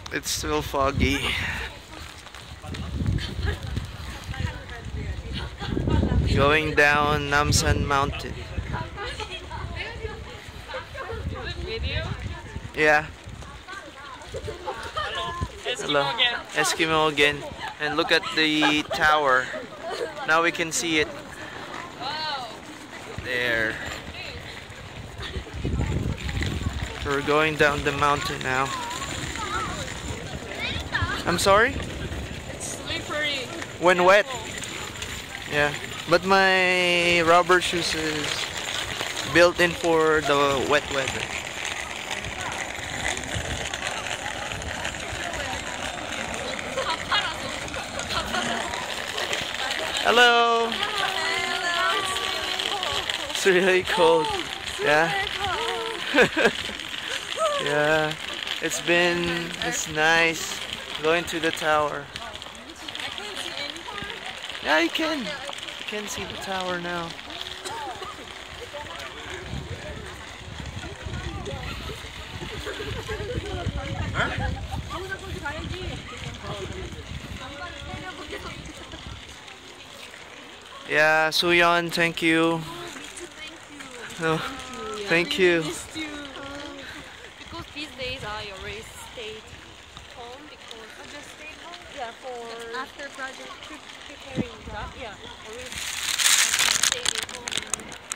It's still foggy. Going down Namsan Mountain. Video? Yeah. Hello. Eskimo again. Eskimo again. And look at the tower. Now we can see it. Wow. There. So we're going down the mountain now. I'm sorry? It's slippery. When wet. Yeah. But my rubber shoes is built in for the wet weather. Hello. It's really cold. Yeah. Yeah. It's nice going to the tower. Yeah, you can. You can see the tower now. Yeah, Suyeon, thank you. No, thank you. Missed you. Because these days I already stayed home because I just stayed home. Yeah, for after project preparing. Yeah, already stayed at home.